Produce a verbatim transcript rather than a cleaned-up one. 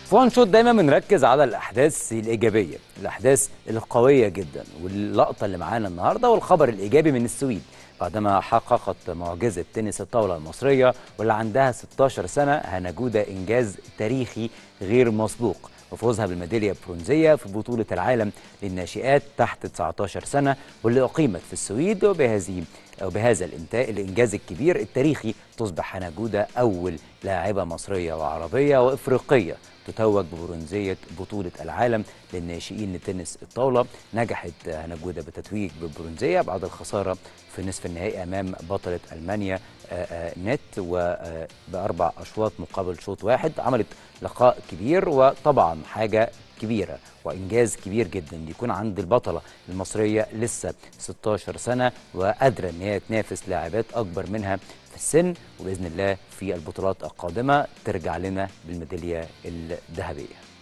في وان شوت دايما بنركز على الاحداث الايجابيه، الاحداث القويه جدا، واللقطه اللي معانا النهارده والخبر الايجابي من السويد بعدما حققت معجزه تنس الطاوله المصريه واللي عندها ستاشر سنه هنا جوده انجاز تاريخي غير مسبوق وفوزها بالميداليه البرونزيه في بطوله العالم للناشئات تحت تسعتاشر سنه واللي اقيمت في السويد. وبهذه وبهذا الانجاز الكبير التاريخي تصبح هنا جوده اول لاعبه مصريه وعربيه وافريقيه تتوج ببرونزيه بطوله العالم للناشئين لتنس الطاوله. نجحت هنا جوده بالتتويج بالبرونزيه بعد الخساره في نصف النهائي امام بطله المانيا نت وباربع اشواط مقابل شوط واحد. عملت لقاء كبير وطبعا حاجه كبيره وانجاز كبير جدا يكون عند البطله المصريه لسه ستاشر سنه وقادره ان هي تنافس لاعبات اكبر منها في السن، وباذن الله في البطولات القادمه ترجع لنا بالميداليه الذهبيه.